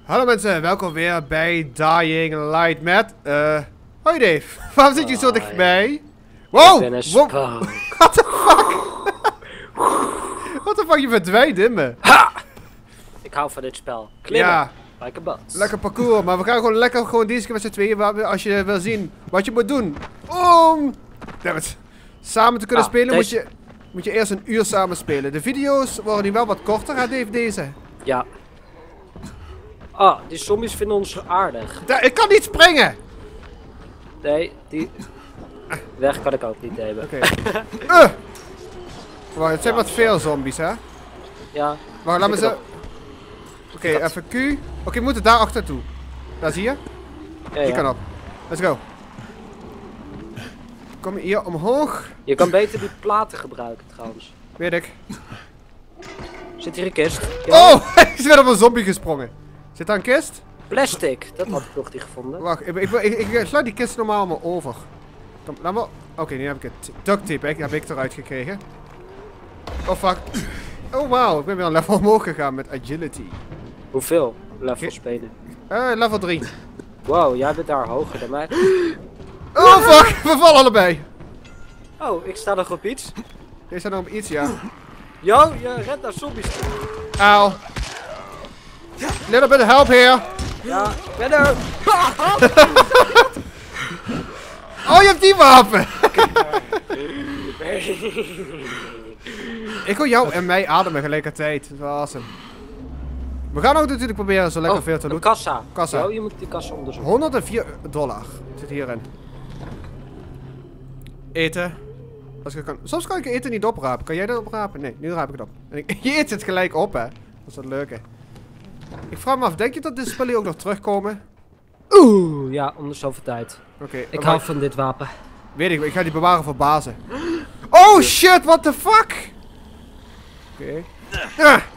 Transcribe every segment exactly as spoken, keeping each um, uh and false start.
Hallo mensen, welkom weer bij Dying Light met... Uh, hoi Dave, waarom zit je zo dichtbij? Wow! Ik ben een wow. spook. What the fuck? What the fuck, je verdwijnt in me. Ha! Ik hou van dit spel. Klimmen. Ja. Like a boss. Lekker parcours, maar we gaan gewoon lekker gewoon deze keer met z'n tweeën, als je wil zien wat je moet doen om dammit, samen te kunnen Ah, spelen, deze... moet, je, moet je eerst een uur samen spelen. De video's worden nu wel wat korter, hè Dave, deze. Ja. Ah, die zombies vinden ons zo aardig. Da ik kan niet springen! Nee, die... Weg kan ik ook niet nemen. Oké. Okay. uh. Wacht, het zijn wat veel zombies, hè? Ja. Wacht, laat me zo... Oké, okay, even Q. Oké, okay, we moeten daar achter toe. Daar zie je? Ja, Die ja. kan op. Let's go. Kom je hier omhoog? Je kan beter die platen gebruiken trouwens. Weet ik. Zit hier een kist? Ja. Oh! Hij is weer op een zombie gesprongen. Zit daar een kist? Plastic, dat had ik nog niet gevonden. Wacht, ik, ik, ik, ik, ik sluit die kist normaal maar over. Kom, laat maar. Oké, okay, nu heb ik het. Duct tape, heb ik eruit gekregen. Oh fuck. Oh wow, ik ben weer een level omhoog gegaan met agility. Hoeveel levels Ge spelen? Uh, level drie. Wow, jij bent daar hoger dan mij. Oh fuck, we vallen allebei. Oh, ik sta nog op iets. Je staat nog op iets, ja. Yo, je redt naar zombies. Auw. Little bit of help here. Ja, ik ben er. Oh, je hebt die wapen. Ik hoor jou en mij ademen tegelijkertijd. Dat is wel awesome. We gaan ook natuurlijk proberen zo lekker oh, veel te een doen. kassa. Kassa. Yo, je moet die kassa onderzoeken. honderdvier dollar zit hierin. Eten. Als ik kan. Soms kan ik eten niet oprapen. Kan jij dat oprapen? Nee, nu raap ik het op. En ik, je eet het gelijk op, hè. Dat is het leuke. Ik vraag me af, denk je dat dit spullen ook nog terugkomen? Oeh, ja, om de zoveel tijd. Oké. Okay, Ik hou van dit wapen. Weet ik, ik ga die bewaren voor bazen. Oh shit, what the fuck? Oké. Okay. Ah.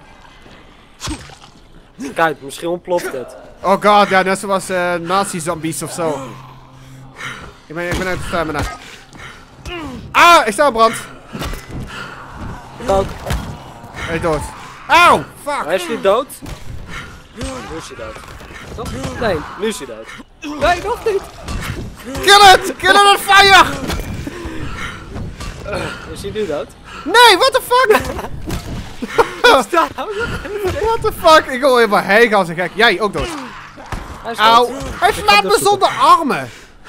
Kijk, misschien ontploft het. Oh god, ja, net zoals uh, nazi-zombies of zo. Ik ben, ik ben uit de stamina. Ah, ik sta op brand. Ik ook. Hij is dood. Auw, fuck. Hij is niet dood. Nu is hij dood. Toch? Nee, nu is hij dood. Nee, nog niet. Kill it! Kill it on fire! Uh, is hij nu dood? Nee, what the fuck? What the fuck? Ik hoor helemaal hijgen als een gek. Jij ook dood. Hij is Auw. dood. Hij slaat me zonder armen.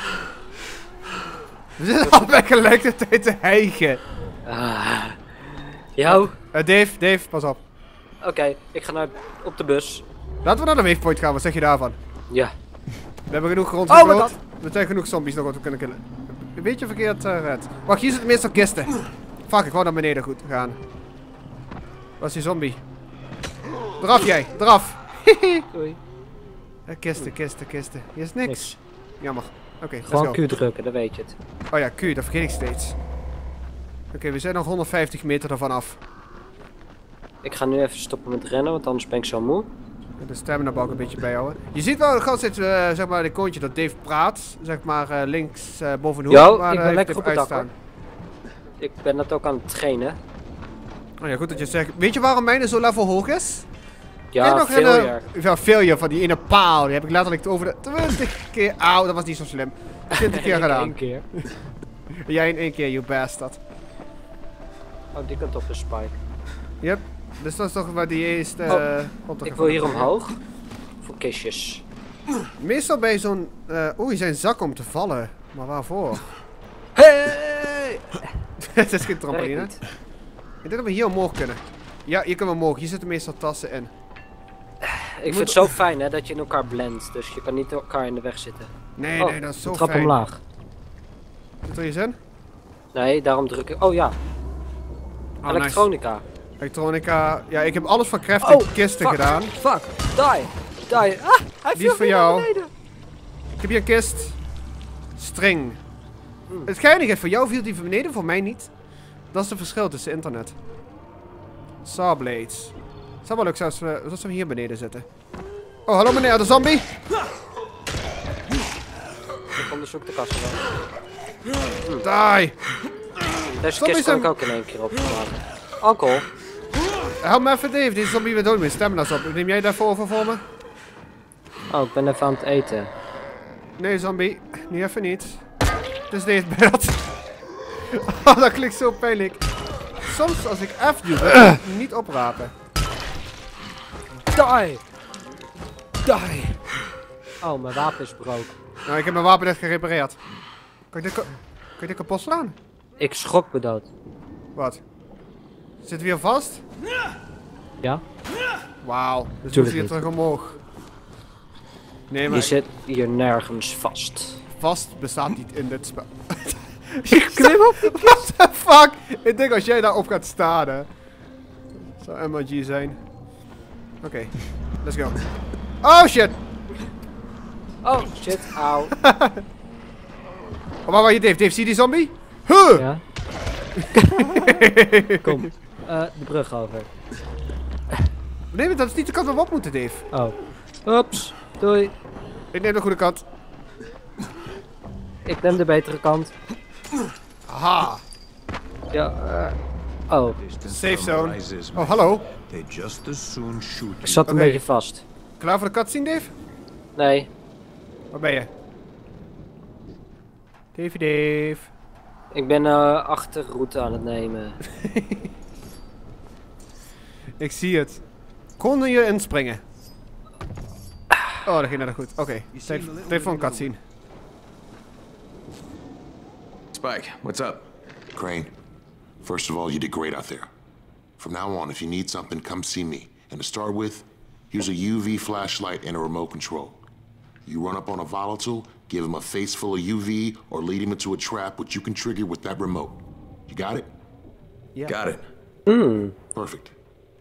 We zitten al bij gelijkertijd te hijgen. Ah. Jou? Uh, Dave, Dave, pas op. Oké, okay, ik ga naar, op de bus. Laten we naar de wavepoint gaan, wat zeg je daarvan? Ja. We hebben genoeg grond Oh, gevuld. We zijn genoeg zombies nog wat we kunnen killen. Een beetje verkeerd uh, red. Wacht, hier zitten meestal kisten. Fuck, ik wou naar beneden goed gaan. Waar is die zombie? Eraf jij, eraf. Doei. Uh, kisten, kisten, kisten. Hier is niks. Niks. Jammer. Oké, okay, Gewoon Q drukken, dan weet je het. Oh ja, Q, dat vergeet ik steeds. Oké, okay, we zijn nog honderdvijftig meter ervan af. Ik ga nu even stoppen met rennen, want anders ben ik zo moe. De stamina balk een beetje bijhouden. Je ziet wel de steeds, uh, zeg maar, de koontje dat Dave praat. Zeg maar uh, links uh, bovenhoek. Yo, maar, ik uh, ben lekker op het dak, uitstaan. Ik ben dat ook aan het trainen. Oh ja, goed dat je het zegt. Weet je waarom mijne zo level hoog is? Ja, nog veel een, jaar. uh, ja, failure van die ene paal. Die heb ik letterlijk over de twintig keer... Auw, dat was niet zo slim. twintig keer gedaan. Eén keer. Jij in één keer, you bastard. Oh, die kant op de spike. Yep. Dus dat is toch waar die eerste... Uh, oh, ik wil hier omhoog. Voor kistjes. Meestal bij zo'n... Uh, Oeh, zijn zak om te vallen. Maar waarvoor? Hey! Het is geen trampoline. Ik denk dat we hier omhoog kunnen. Ja, hier kunnen we omhoog. Hier zitten meestal tassen in. Ik vind het zo fijn hè, dat je in elkaar blendt. Dus je kan niet elkaar in de weg zitten. Nee, oh, nee, dat is zo trap fijn. omlaag. Zit er je zin? Nee, daarom druk ik... Oh ja. Oh, Elektronica. Nice. Elektronica. Ja, ik heb alles van crafting oh, kisten fuck, gedaan. Fuck. Die. Die. Ah, hij Die is voor jou. Ik heb hier een kist. String. Hmm. Het geinige is, voor jou viel die van beneden, voor mij niet. Dat is het verschil tussen internet. Sawblades. Het zou wel leuk zijn als we, als we hier beneden zitten. Oh, hallo meneer, de zombie. Ik onderzoek de kast wel. Hmm. Die. Deze kist kan ik ook in één keer opslaan. Alcohol. Help me even Dave, deze zombie weer dood met stamina's op. Neem jij daarvoor over voor me? Oh, ik ben even aan het eten. Nee, zombie. Nu even niet. Het is deze beeld. Oh, dat klinkt zo pijnlijk. Soms als ik F doe, wil ik niet oprapen. Die! Die! Oh, mijn wapen is gebroken. Nou, ik heb mijn wapen net gerepareerd. Kan je dit, ka kan je dit kapot slaan? Ik schrok me dood. Wat? Zit weer vast? Ja? Wauw. Dus moet Tuurlijk je niet. terug omhoog. Nee, Je maar zit hier nergens vast. vast bestaat niet in dit spel. Klim op! What the fuck? Ik denk als jij daarop gaat staan, hè. Zou M I G zijn. Oké, okay. Let's go. Oh shit! Oh, shit, auw. Oh, waar waar je Dave? Dave, zie je die zombie? Huh! Ja? Kom, uh, de brug over. Nee, maar dat is niet de kant waar we op moeten, Dave. Oh. Oeps, doei. Ik neem de goede kant. Ik neem de betere kant. Aha. Ja, uh, oh. Safe zone. Oh, hallo. Ik zat een Oké. beetje vast. Klaar voor de cutscene, Dave? Nee. Waar ben je? Davey Dave. Ik ben uh, achterroute aan het nemen. Ik zie het. Kon je inspringen? Oh, dat ging net goed. Oké, okay. Tijd voor een cutscene. Spike, what's up? Crane, first of all, you did great out there. From now on, if you need something, come see me. And to start with, here's a U V flashlight and a remote control. You run up on a volatile, give him a face full of U V, or lead him into a trap which you can trigger with that remote. You got it? Yeah. Got it. Hmm. Perfect.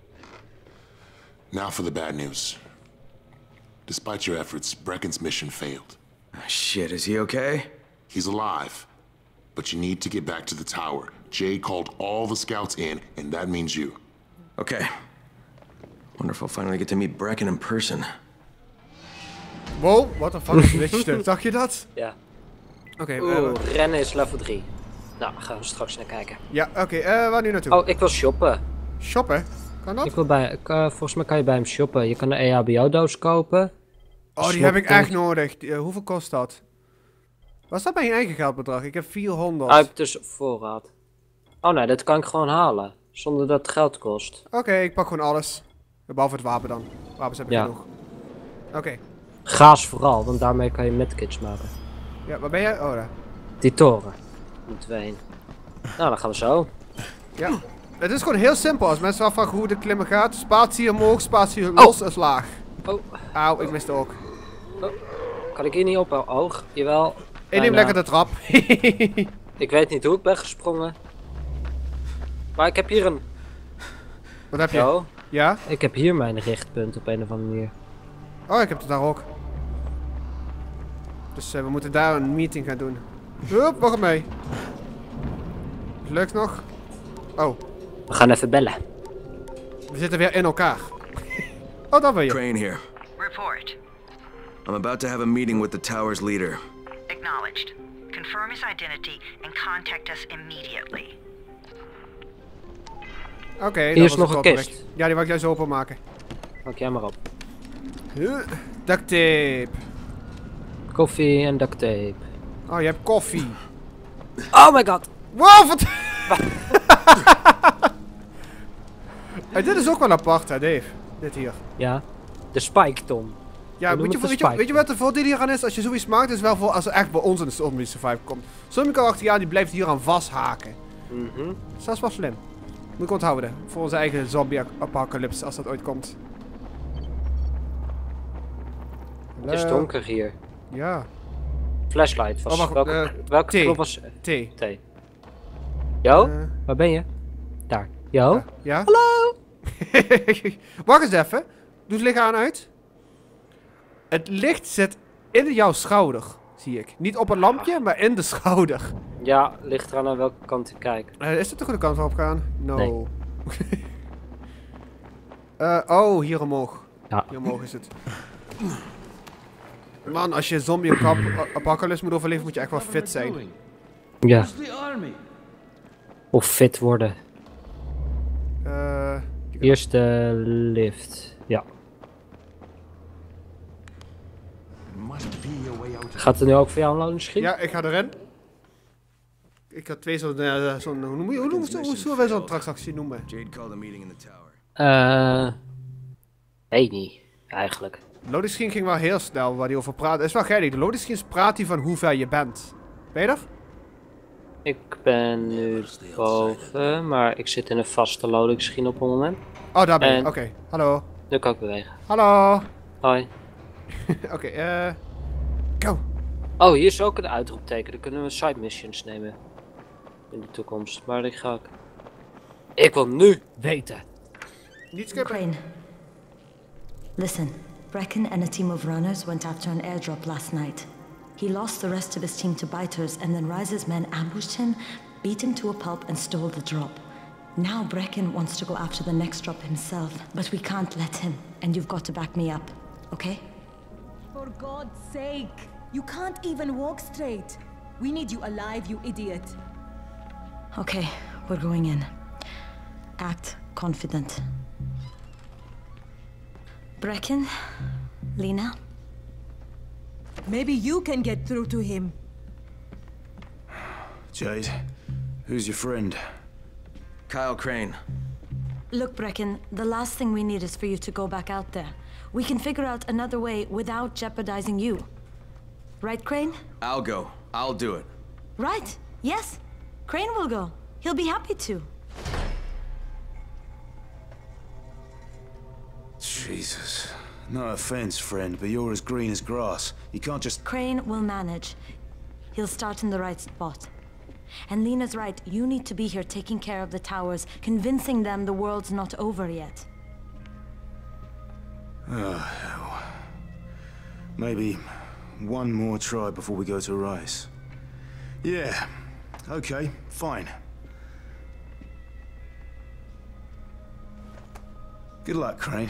Now for the bad news. Despite your efforts, Brecken's mission failed. Ah, shit, is he okay? He's alive, but you need to get back to the tower. Jay called all the scouts in, and that means you. Okay. Wonder if I'll finally get to meet Brecken in person. Wow, what the fuck is dit stuk? Zag je dat? Ja. Oké, okay, Oeh, uh, rennen is level drie. Nou, gaan we straks naar kijken. ja, oké. Okay, uh, waar nu naartoe? Oh, ik wil shoppen. Shoppen? Kan dat? Ik wil bij, ik, uh, volgens mij kan je bij hem shoppen. Je kan een E H B O-doos kopen. Oh, die heb ik echt nodig. Die, uh, hoeveel kost dat? Was dat bij je eigen geldbedrag? Ik heb vierhonderd. Ah, ik heb dus op voorraad. Oh nee, dat kan ik gewoon halen. Zonder dat het geld kost. Oké, okay, ik pak gewoon alles. Behalve het wapen dan. Wapens heb ik Ja. genoeg. Oké. Okay. Gaas vooral, want daarmee kan je medkits maken. Ja, waar ben jij? Oh, daar. Die toren. Moeten we heen. Nou, dan gaan we zo. Ja. Het is gewoon heel simpel. Als mensen afvragen hoe de klimmen gaat. Spatie omhoog, spatie los is laag. Oh, Auw, ik miste ook. oh. Kan ik hier niet op? Oog, jawel. Ik neem Bijna. lekker de trap. Ik weet niet hoe ik ben gesprongen. Maar ik heb hier een... Wat heb je? Zo. Ja? Ik heb hier mijn richtpunt op een of andere manier. Oh, ik heb het daar ook. Dus uh, we moeten daar een meeting gaan doen. Hup, wacht mee. Lukt nog? Oh, We gaan even bellen. we zitten weer in elkaar. Oh, daar ben je. Crane here. Report. I'm about to have a meeting with the tower's leader. Acknowledged. Confirm his identity and contact us immediately. Oké, okay, Hier is nog een kist. Ja, die wil ik juist openmaken. Pak jij maar op. Huh, duct tape. Koffie en duct tape. Oh, je hebt koffie. Oh my god! Wow, wat... Hey, dit is ook wel apart, hè, Dave. Dit hier. Ja. De Spike Tom. Ja, We weet je, noemen het weet, de je, spike. weet je wat de voordeel hier aan is? Als je zoiets maakt, is wel voor als er echt bij ons in de zombie survive komt. Zombie karakter, ja, die blijft hier aan vasthaken. Mhm. Dus dat is wel slim. Moet ik onthouden. Voor onze eigen zombie-apocalypse, als dat ooit komt. Het is donker hier. Ja. Flashlight vast. Oh, wacht, welke eh, welke thee. knop was... T. T. Jo? Eh, Waar ben je? Daar. Jo? ja. Ja? Hallo? Wacht eens even. Doe het licht aan uit. Het licht zit in jouw schouder, zie ik. Niet op een lampje, maar in de schouder. Ja, ligt eraan aan welke kant ik kijk. Uh, is dit de goede kant waarop gaan? No. Nee. uh, oh, hier omhoog. Ja. Hier omhoog is het. Man, als je zombie-apocalypse moet overleven, moet je echt wel fit zijn. Ja. Of fit worden. Uh, Eerst de lift. Ja. Gaat er nu ook voor jou een loading screen? Ja, ik ga erin. Ik had twee zo'n, uh, zo'n, hoe noem je, hoe noem je, hoe zullen wij zo'n transactie noemen? Jade called a meeting in the tower. Eh, weet niet, eigenlijk. De loading screen ging wel heel snel waar hij over praat. Het is wel geinig. De loading screen praat hij van hoe ver je bent. Ben je er? Ik ben nu boven, maar ik zit in een vaste loading screen op het moment. Oh, daar ben je. En- Oké, okay. Hallo. Nu kan ik bewegen. Hallo. Hoi. Oké, okay, eh... go. Oh, hier is ook een uitroepteken. Dan kunnen we side missions nemen. In de toekomst. Maar die ga ik... Ik wil nu weten. Niet skippen. Crane. Listen, Brecken and a team of runners went after an airdrop last night. He lost the rest of his team to biters, and then Rise's men ambushed him, beat him to a pulp, and stole the drop. Now Brecken wants to go after the next drop himself, but we can't let him, and you've got to back me up, okay? For God's sake! You can't even walk straight. We need you alive, you idiot. Okay, we're going in. Act confident. Brecken, Lena, Maybe you can get through to him. Jade, who's your friend? Kyle Crane. look, Brecken, the last thing we need is for you to go back out there. We can figure out another way without jeopardizing you. Right, Crane? I'll go. I'll do it. Right, yes. Crane will go. He'll be happy to. Jesus. No offense, friend, but you're as green as grass. You can't just... Crane will manage. He'll start in the right spot. And Lena's right, you need to be here taking care of the towers, convincing them the world's not over yet. Oh, hell. Maybe one more try before we go to Rise. Yeah, okay, fine. Good luck, Crane.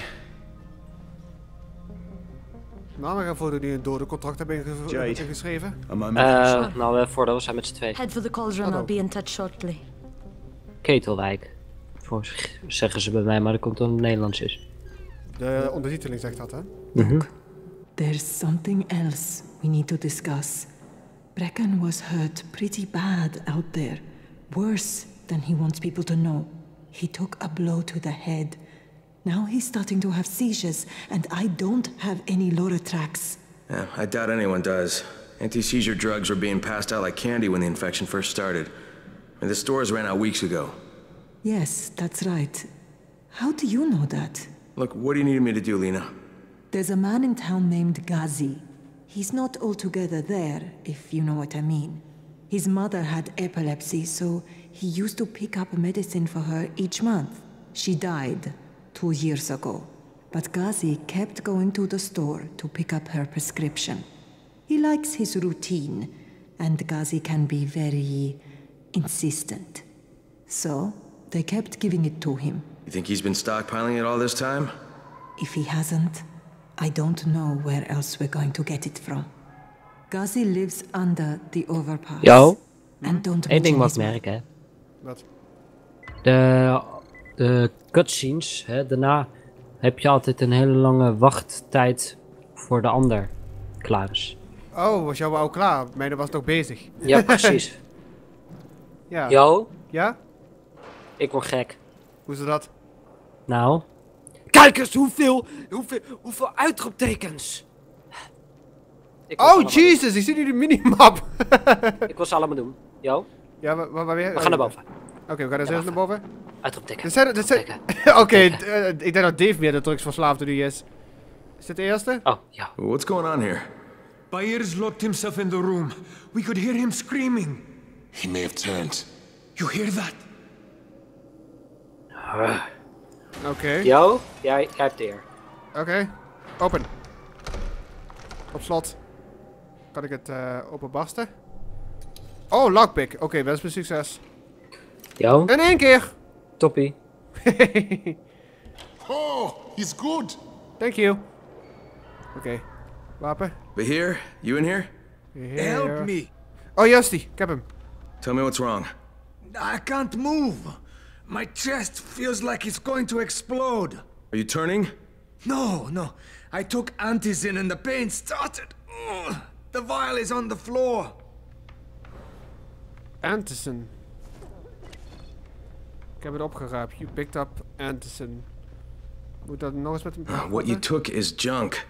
Nou, we gaan voordat jullie een dode contract hebben inge Jade. ingeschreven. A moment. Eh, nou, uh, voordat we zijn met z'n tweeën. Head for the cauldron, I'll be in touch shortly. Ketelwijk. Voor, zeggen ze bij mij, maar dat komt omdat het Nederlands is. De ondertiteling zegt dat, hè? There's something else we need to discuss. Brecken was hurt pretty bad out there. Worse than he wants people to know. He took a blow to the head. Now he's starting to have seizures, and I don't have any Loratrax. Yeah, I doubt anyone does. Anti-seizure drugs were being passed out like candy when the infection first started. And the stores ran out weeks ago. Yes, that's right. How do you know that? Look, what do you need me to do, Lena? There's a man in town named Ghazi. He's not altogether there, if you know what I mean. His mother had epilepsy, so he used to pick up medicine for her each month. She died two years ago, but Ghazi kept going to the store to pick up her prescription. He likes his routine, and Ghazi can be very insistent. So, they kept giving it to him. You think he's been stockpiling it all this time? If he hasn't, I don't know where else we're going to get it from. Ghazi lives under the overpass. Yo, And don't één ding mention mag his ik merken, hè. Wat? De, de cutscenes, hè, daarna heb je altijd een hele lange wachttijd voor de ander klaar is. Oh, was jouw al klaar? Mijne was nog bezig. Ja, precies. Ja. Yo, Ja? ik word gek. Hoe is dat? Nou. Kijk eens hoeveel, hoeveel, hoeveel uitroeptekens. Ik was Oh, allemaal Jesus, ik zie nu de minimap. doen. Ik wil ze allemaal doen. Yo, Ja, waar, waar, waar weer? we gaan naar boven. Oké, we gaan er eens naar boven. Uitroepteken. Dit zijn, dit zijn... Uitroepteken. Oké, eh, ik denk dat Dave meer de drugsverslaafde nu is. Is dit de eerste? Oh, ja. What's going on here? Byers locked himself in the room. We could hear him screaming. He may have turned. You hear that? Oké. Yo, jij, jij hebt de eer. Oké. Open. Op slot. Kan ik het uh, openbarsten? Oh, lockpick. Oké, okay, best een succes. Yo, In één keer. toppie. Oh, he's good. Thank you. Oké. Okay. Wapen. Bahir, you in here? Hier. Help me. Oh, juist die. Ik heb hem. Tell me what's wrong. I can't move. My chest feels like it's going to explode. Are you turning? No, no. I took Antizin and the pain started. The vial is on the floor. Antacin. Ik heb het opgeraapt. You picked up Antacin. Moet dat nog eens met hem... What you took is junk.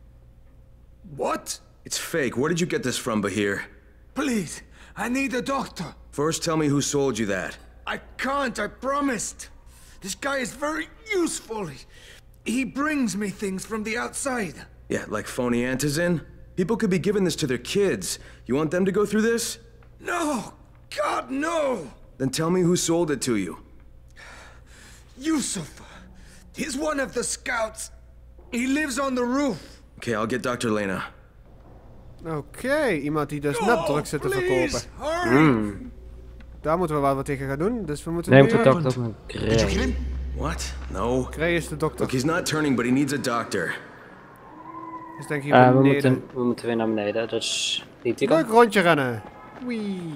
What? It's fake. Where did you get this from, Bahir? Please, I need a doctor. First, tell me who sold you that. I can't, I promised. This guy is very useful. He brings me things from the outside. Yeah, like phony Antacin? People could be giving this to their kids. You want them to go through this? No! God, no! Then tell me who sold it to you. Yusuf. He's one of the scouts. He lives on the roof. Okay, I'll get Doctor Lena. Oké, okay, iemand die dus net drugs zit te verkopen. Mm. Daar moeten we wel wat tegen gaan doen, dus we moeten Neemt nu... de dokter met Gray. What? No. Gray is de dokter. Look, he's not turning, but he needs a doctor. Dus denk hier Uh, we, beneden. moeten, we moeten weer naar beneden, dus niet die Leuk kant. rondje rennen. Wee.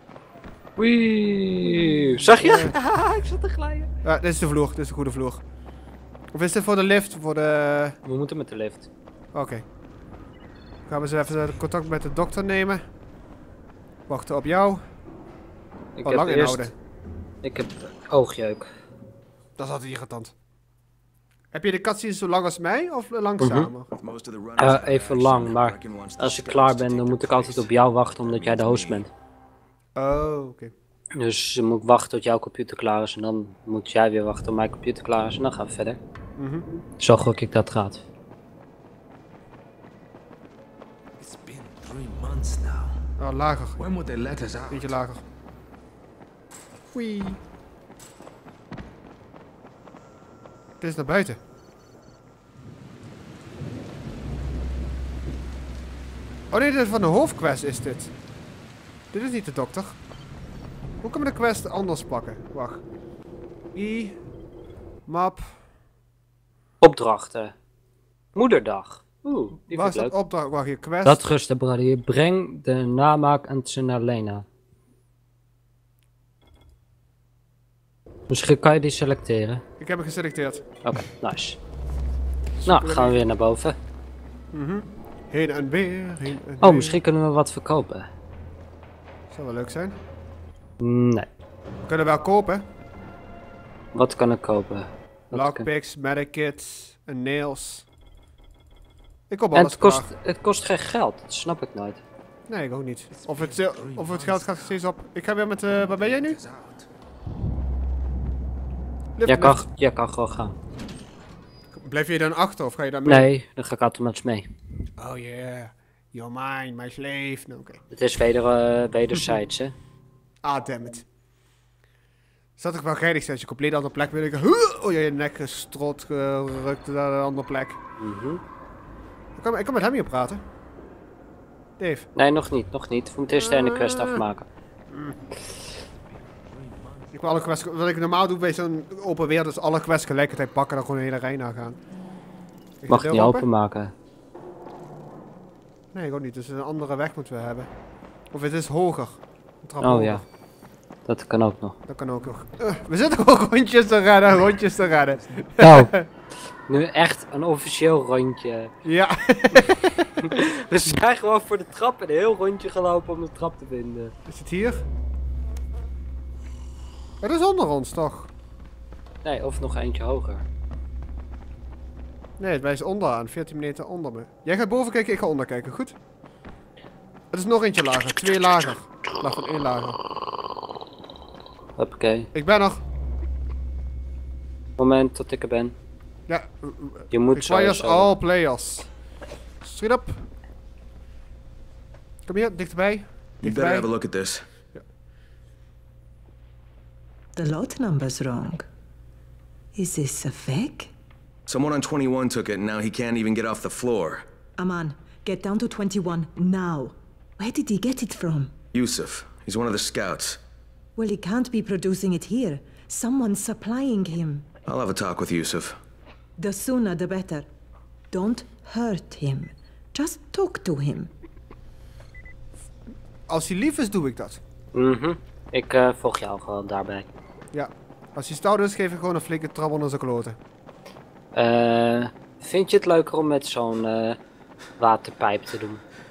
Wee. Zag je? Ik zat te glijden. Ja, dit is de vloer, dit is de goede vloer. Of is dit voor de lift? Voor de... We moeten met de lift. Oké. Okay. Gaan we eens even contact met de dokter nemen. Wachten op jou. Ik oh, heb lang eerst... inhouden. Ik heb oogjeuk. Dat is altijd irritant. Heb je de cutscenes zo lang als mij of langzamer? Mm-hmm. uh, even lang, maar als ik klaar ben dan moet ik altijd op jou wachten omdat jij de host bent. Oh, oké. Okay. Dus je moet wachten tot jouw computer klaar is en dan moet jij weer wachten tot mijn computer klaar is en dan gaan we verder. Mm-hmm. Zo gok ik dat gaat. It's been three months now. Oh, lager. When would they let us out? Beetje lager. Wee. Dit is naar buiten. Oh nee, dit is van de hoofdquest is dit. Dit is niet de dokter. Hoe kunnen we de quest anders pakken? Wacht. I. Map. Opdrachten. Moederdag. Oeh, die Waar vind is ik dat leuk. opdracht? Wacht, hier quest. Dat rusten, Brady. Breng de namaak en ze naar Lena. Misschien kan je die selecteren. Ik heb hem geselecteerd. Oké, okay, nice. Nou, gaan we weer naar boven. Mhm. Heen en weer, heen en Oh, weer. misschien kunnen we wat verkopen. Zou wel leuk zijn. Nee. We kunnen wel kopen. Wat kan ik kopen? Lockpicks, medikits en nails. Ik koop En alles het kost, klaar. het kost geen geld, dat snap ik nooit. Nee, ik ook niet. Of het, eh, of het geld gaat steeds op. Ik ga weer met... Uh, waar ben jij nu? Lift, Jij kan, lift. jij kan gewoon gaan. Blijf je dan achter of ga je dan mee? Nee, dan ga ik automatisch mee. Oh yeah. You're mine, my slave. Nou, oké. Okay. Het is weder, uh, wederzijds, hè. Ah, damn it. Zou toch wel geinig zijn als je compleet andere plek wil. Oh, je nek gestrot, gerukt naar een andere plek. Mm-hmm. ik, kan, ik kan met hem hier praten. Dave. Nee, nog niet, nog niet. We moeten eerst de ene quest afmaken. Mm. Ik wil alle quests, wat ik normaal doe bij zo'n open wereld, is alle quests gelijkertijd pakken en dan gewoon een hele rij nagaan. Ik Mag je niet openmaken? Nee, ik ook niet. Dus een andere weg moeten we hebben. Of het is hoger. Oh hoger. ja. Dat kan ook nog. Dat kan ook nog. Uh, we zitten gewoon rondjes te redden, rondjes te redden. Oh. Nu echt een officieel rondje. Ja. We zijn gewoon voor de trap een heel rondje gelopen om de trap te vinden. Is het hier? Het is onder ons toch? Nee, of nog eentje hoger. Nee, het wijst onderaan. veertien meter onder me. Jij gaat boven kijken, ik ga onder kijken. Goed? Het is nog eentje lager. Twee lager. Laag van één lager. Hoppakee. Ik ben er. Moment tot ik er ben. Ja. Je moet Requires sowieso. all players. Straight up. Kom hier, dichterbij. You better Dichterbij. have a look at this. Ja. The lot number's wrong. Is this a fake? Someone on twenty-one took it and now he can't even get off the floor. Aman, get down to twenty-one now. Where did he get it from? Yusuf. He's one of the scouts. Well, he can't be producing it here. Someone's supplying him. I'll have a talk with Yusuf. The sooner the better. Don't hurt him. Just talk to him. Als hij lief is, doe ik dat. Mhm. Ik uh, volg jou gewoon daarbij. Ja. Als hij stout is, geef ik gewoon een flinke trap onder zijn kloten. Uh, vind je het leuker om met zo'n uh, waterpijp te doen?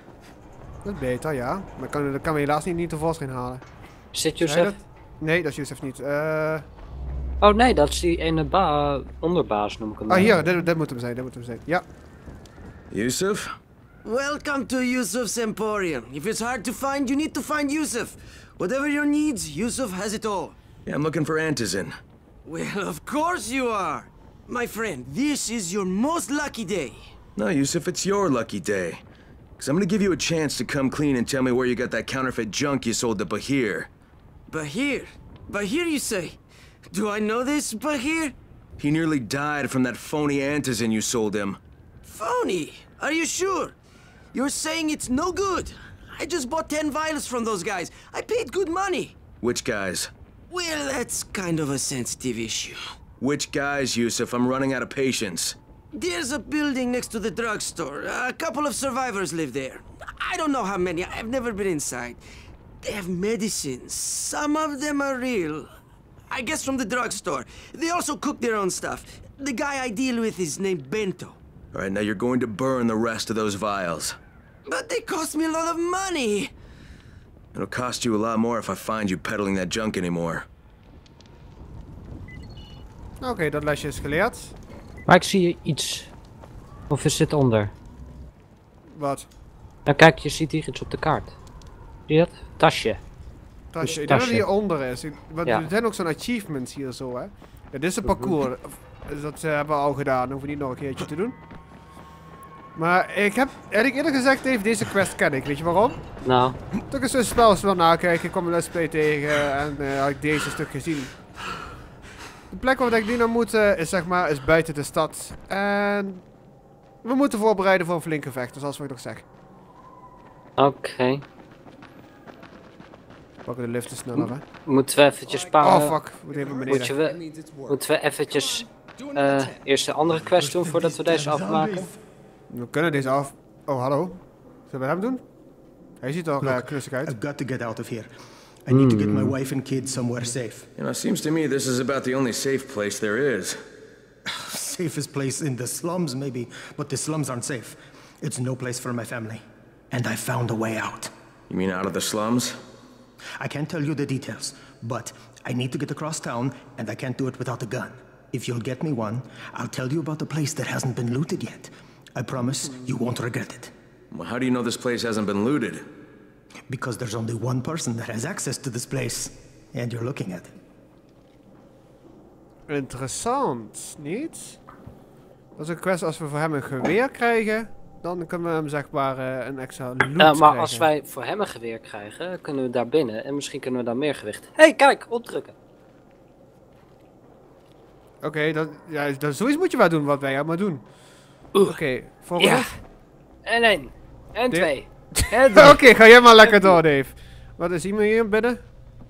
Dat is beter, ja. Maar ik kan, dat kan we helaas niet, niet tevoorschijn halen. Zit Zei Joseph? dat? Nee, dat is Joseph niet. Eh... Oh nee, dat is die ene ba onderbaas noem ik hem. Ah, hier, dit, dit moet hem zijn, dit moet hem zijn. Ja. Yusuf? Welcome to Yusuf's Emporium. If it's hard to find, you need to find Yusuf. Whatever your needs, Yusuf has it all. Yeah, I'm looking for Antizin. Well, of course you are. My friend, this is your most lucky day. No, Yusuf, it's your lucky day. Because I'm gonna give you a chance to come clean and tell me where you got that counterfeit junk you sold to Bahir. Bahir? Bahir, you say? Do I know this Bahir? He nearly died from that phony Antizin you sold him. Phony? Are you sure? You're saying it's no good? I just bought ten vials from those guys. I paid good money. Which guys? Well, that's kind of a sensitive issue. Which guys, Yusuf? I'm running out of patience. There's a building next to the drugstore. A couple of survivors live there. I don't know how many. I've never been inside. They have medicines. Some of them are real. I guess from the drugstore. They also cook their own stuff. The guy I deal with is named Bento. All right, now you're going to burn the rest of those vials. But they cost me a lot of money. It'll cost you a lot more if I find you peddling that junk anymore. Oké, okay, dat lesje is geleerd. Maar ik zie hier iets. Of is dit onder? Wat? Nou kijk, je ziet hier iets op de kaart. Zie je dat? Tasje. Tasje. Ik denk dat het hieronder is. Want ja. Er zijn ook zo'n achievements hier zo, hè. Ja, dit is een parcours. Dat uh, hebben we al gedaan. Dan hoeven we niet nog een keertje te doen. Maar ik heb, eigenlijk eerder gezegd, even deze quest ken ik. Weet je waarom? Nou. Toen ik zo'n spel eens wil nakijken, ik kwam een let's play tegen en uh, had ik deze stuk gezien. De plek waar ik nu naar moet uh, is zeg maar is buiten de stad. En we moeten voorbereiden voor een flink gevecht, dus zoals ik nog zeg. Oké. Okay. Pakken de lift sneller, hè. Moeten we eventjes sparen? Oh fuck, we moeten even beneden. Moet we, moeten we eventjes uh, eerst de andere quest doen voordat we deze afmaken? We kunnen deze af... Oh, hallo. Zullen we hem doen? Hij ziet er uh, knussig uit. I've got to get out of here. I need to get my wife and kids somewhere safe. You know, it seems to me this is about the only safe place there is. Safest place in the slums, maybe, but the slums aren't safe. It's no place for my family. And I found a way out. You mean out of the slums? I can't tell you the details, but I need to get across town, and I can't do it without a gun. If you'll get me one, I'll tell you about the place that hasn't been looted yet. I promise you won't regret it. Well, how do you know this place hasn't been looted? Because there's only one person that has access to this place, and you're looking at it. Interessant, niet? Dat is een quest als we voor hem een geweer krijgen, dan kunnen we hem zeg maar uh, een extra loot uh, maar krijgen. Als wij voor hem een geweer krijgen, kunnen we daar binnen en misschien kunnen we daar meer gewicht. Hé, hey, kijk, opdrukken. Oké, okay, dat, ja, dat zoiets moet je wel doen wat wij allemaal doen. Oké, okay, volgende. Ja. En één. En De... twee. Oké, okay, ga jij maar lekker door, Dave. Wat is iemand hier binnen?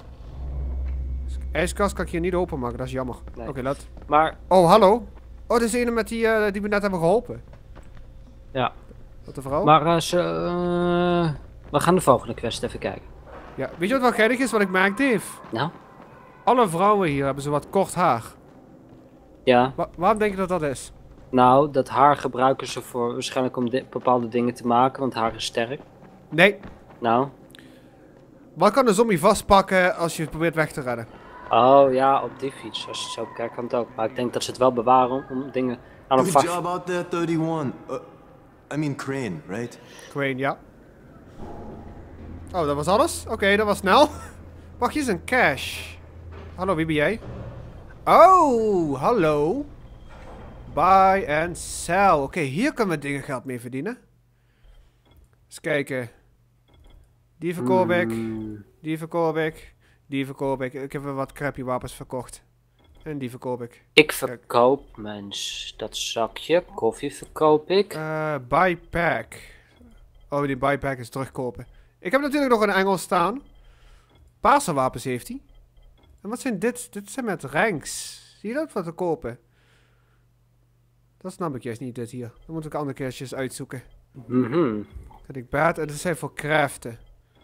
IJskast kan ik hier niet openmaken, dat is jammer. Nee. Oké, okay, laat. Maar... Oh, hallo. Oh, dat is een met die, uh, die we net hebben geholpen. Ja. Wat de vrouw? Maar uh, ze, uh, we gaan de volgende quest even kijken. Ja, weet je wat wel geinig is, wat ik merk, Dave? Nou? Alle vrouwen hier hebben zo wat kort haar. Ja. Wa waarom denk je dat dat is? Nou, dat haar gebruiken ze voor waarschijnlijk om bepaalde dingen te maken, want haar is sterk. Nee. Nou? Wat kan een zombie vastpakken als je het probeert weg te redden? Oh ja, op die fiets. Als je het zo bekijkt kan het ook. Maar ik denk dat ze het wel bewaren om, om dingen aan Good job out there, thirty-one. Uh, I mean Crane, right? Crane, ja. Oh, dat was alles? Oké, okay, dat was snel. Wacht, hier is een cash. Hallo, wie ben jij? Oh, hallo. Buy and sell. Oké, okay, hier kunnen we dingen geld mee verdienen. Eens kijken. Die verkoop ik. Mm. Die verkoop ik. Die verkoop ik. Ik heb wel wat crappy wapens verkocht. En die verkoop ik. Ik verkoop Kijk. mijn dat zakje. Koffie verkoop ik. Uh, buy pack. Oh, die buy pack is terugkopen. Ik heb natuurlijk nog een Engel staan. Paarse wapens heeft hij. En wat zijn dit? Dit zijn met ranks. Zie je dat wat te kopen? Dat snap ik juist niet, dit hier. Dan moet ik andere keertjes uitzoeken. Mhm. Dat ik baat. En dat zijn voor craften.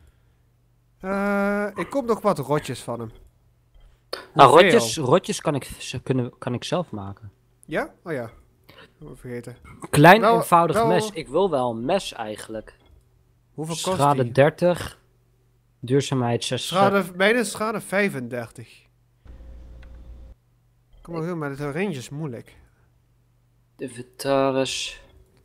Uh, ik koop nog wat rotjes van hem. Nou, rotjes, rotjes kan ik, ze kunnen, kan ik zelf maken. Ja? Oh ja. Vergeten. Klein wel, eenvoudig wel... mes. Ik wil wel een mes eigenlijk. Hoeveel kost Schade die? dertig. Duurzaamheid zestig. Schade, bijna schade vijfendertig. Kom maar, maar de range is moeilijk. Inventaris.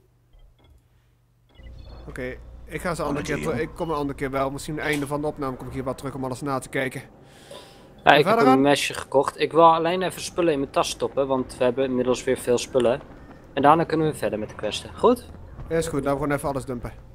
Oké, okay, ik ga ze een andere keer terug. Ik kom een andere keer wel. Misschien het einde van de opname kom ik hier wat terug om alles na te kijken. Ja, ik heb een mesje gekocht. Ik wil alleen even spullen in mijn tas stoppen, want we hebben inmiddels weer veel spullen. En daarna kunnen we verder met de questen. Goed? Ja, is goed. Nou, we gaan even alles dumpen.